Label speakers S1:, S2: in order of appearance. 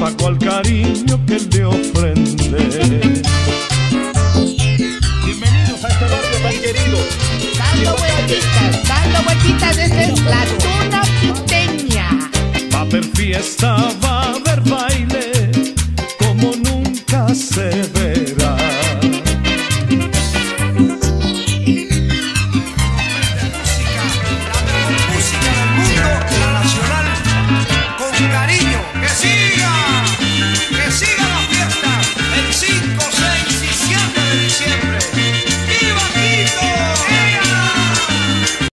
S1: pago al cariño que le ofrendé.
S2: Bienvenidos a este barrio tan querido.
S3: Dando vueltitas, esta es la tuna quiteña.
S1: Va a haber fiesta, va